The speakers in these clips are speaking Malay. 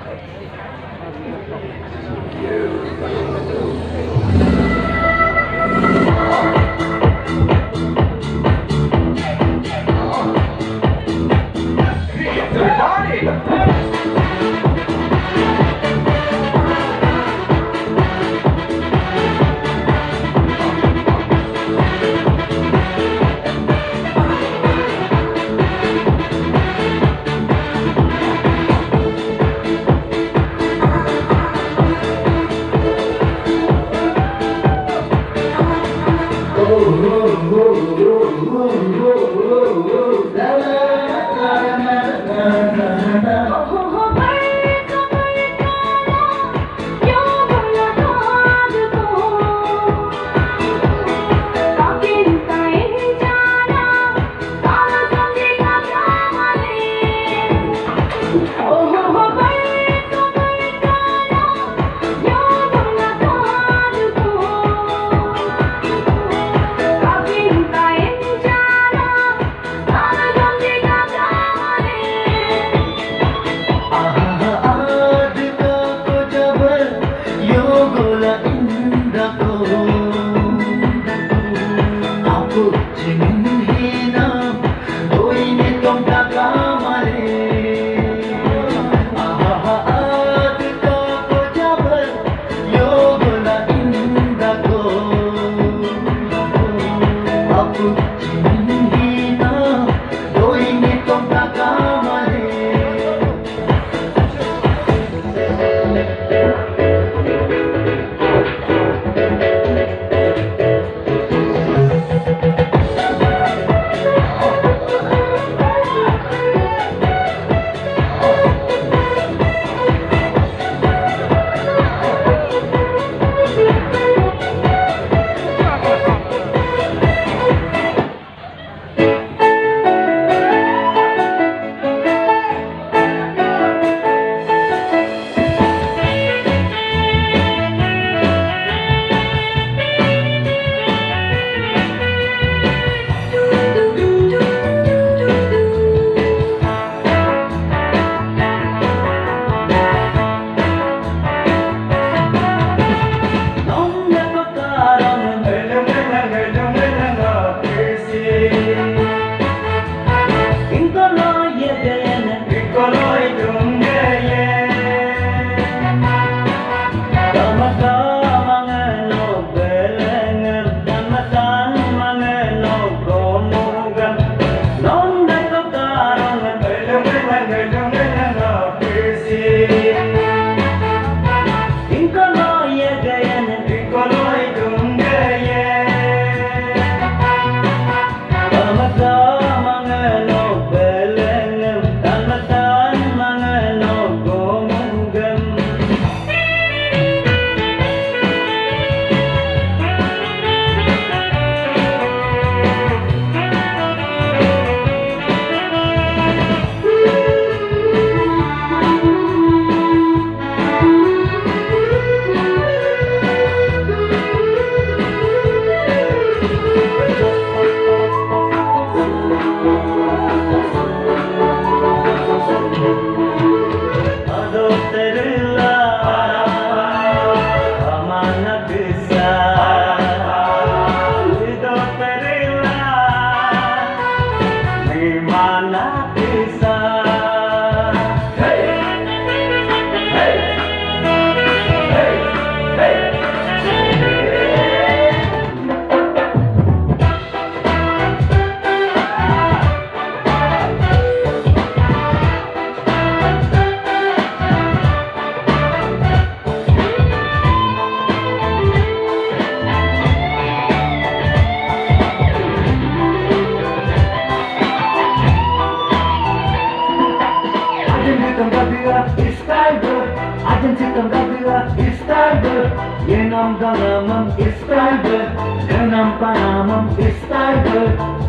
Namam is tiger, Ganam Panamam is tiger.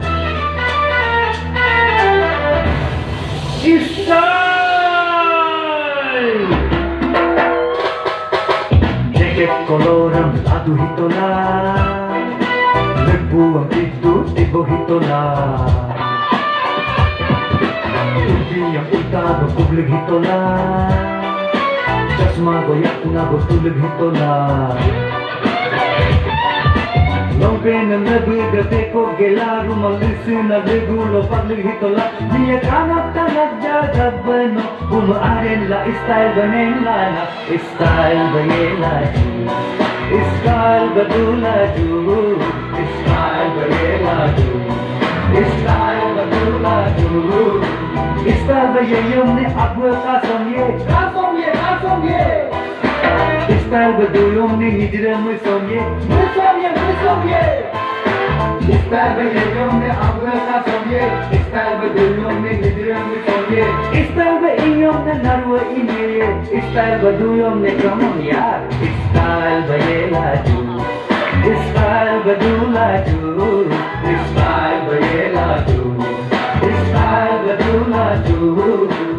Is time! Jacket coloram lado hitola, Nagbuang dito tibo hitola. Tubi ang utado public hitola, Chashmah goyak na betul gitola Lompen na bigate ko gela rumalis na legulo paglig hitola Dia kanak tanak jagat bano Umaaren la style banela na Style bayela ju Style badula ju Style bayela ju Style badula ju Style bayayom ne abwa kasomye Kasomye kasomye Style badulom ne hijra musomye Musomye musomye Style bayayom ne abwa kasomye Style badulom ne hijra musomye Style bayayom ne narwa inye Style badulom ne kamon yaar Style bayela ju Style badula ju Style bayela ju Style badula ju